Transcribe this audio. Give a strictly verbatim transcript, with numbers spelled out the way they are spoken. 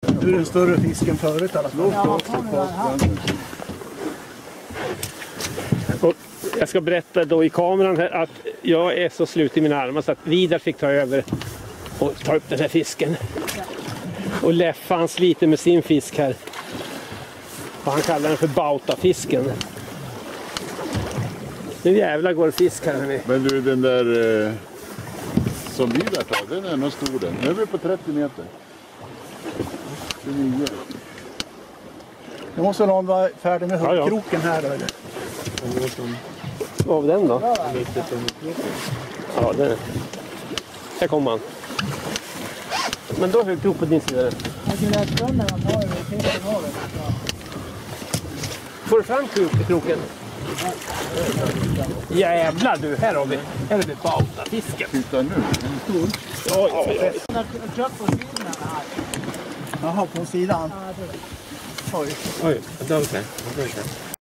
Nu är den större fisken förut i alla fall. Ja, och jag ska berätta då i kameran här att jag är så slut i mina armar så att Vidar fick ta över och ta upp den här fisken. Och Leffa han sliter med sin fisk här. Och han kallar den för bautafisken. Nu jävlar går fisk här hörni. Men du, den där eh, som Vidar tar, den är nog stor den. Nu är vi på trettio meter. tjugonio. Nu måste någon vara färdig med Ja, ja. kroken här då, eller? Vad var den då? Ja, den. Här kommer han. Men då högt upp på din sida. Får du fram kroken? Jävlar du, här har vi. Här har vi bautafisken. Titta nu, den är stor. Oj, oj, oj. Jaha, på sidan. Oj. Oj, det var okej.